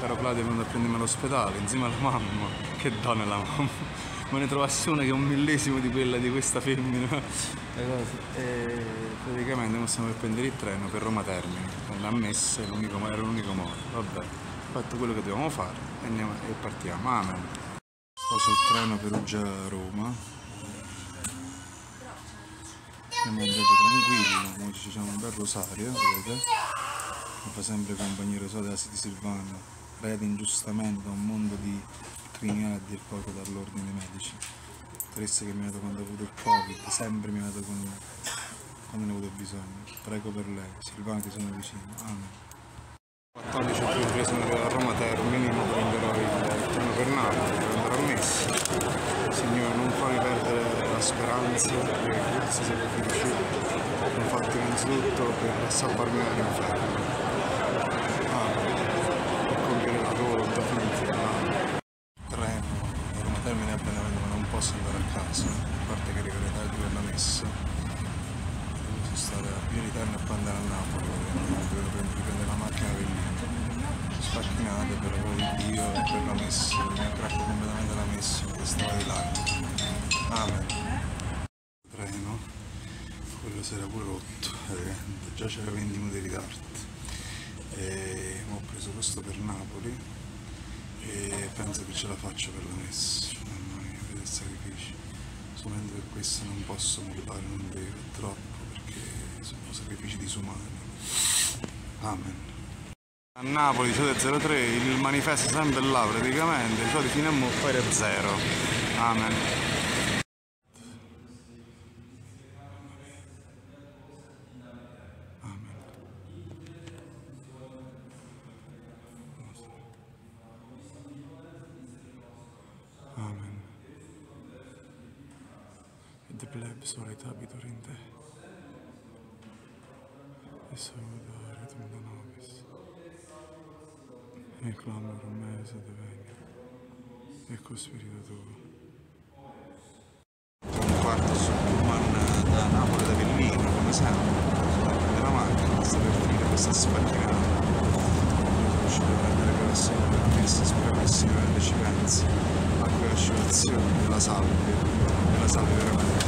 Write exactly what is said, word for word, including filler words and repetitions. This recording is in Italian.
caro Claudio è venuto a prendermi all'ospedale insieme alla mamma. Che donna la mamma, me ne trovassi una che è un millesimo di quella di questa femmina. E praticamente non stiamo per prendere il treno per Roma Termini, la messa era l'unico modo. Vabbè, ho fatto quello che dovevamo fare e, andiamo, e partiamo. Amen. Sto sul treno Perugia-Roma. Siamo un viaggio tranquillo, ci facciamo un bel rosario, vedete? Mi fa sempre compagnia il rosario della Siti Silvana, rete ingiustamente da un mondo di criminali a dir poco dall'ordine dei medici. Teresa che mi ha dato quando ho avuto il Covid, sempre mi ha dato con... quando ne ho avuto bisogno. Prego per lei, Silvana ti sono vicino. Amen. quattordici ottobre sono a Roma Termini, ma prenderò il treno per Napoli, per andare a messa. Signore, non fammi perdere la speranza che qualsiasi sacrifici l'ho fatto innanzitutto per salvarmi dall'inferno. Ah, per compiere la tua volontà finita. Treno, a Roma Termini apparentemente ma non posso andare a casa, a parte che arriverei tardi per la messa. Devo stare a via di Terno e poi andare a Napoli, devo prendere la macchina per lì. Spacchinate per la parola di Dio e per la messa, mi ha attratto completamente la messa, che stava di là. Amen. Treno, quello si era pure rotto, praticamente, già c'era venti minuti di ritardo. E ho preso questo per Napoli e penso che ce la faccio per la messa. Mamma mia, vedete il sacrificio. Solamente per questo non posso mollare, non devo, troppo, perché sono sacrifici disumani. Amen. A Napoli diciotto zero tre, il manifesto è sempre là praticamente, cioè di fine a mo' poi è zero. Amen. Amen. Amen. Et de plebe solet abitur in te. E salutare tum da nobis. E clamor mese devenia, ecco spirito tuo. Un quarto su pullman da Napoli ad Avellino, come sempre, sulla prendere la macchina, sta per finire questa sfacchinata. Sono riuscito a prendere per la sera per la messa, spero che sicuramente ci pensi a quella scivolazione della salve, della salve veramente.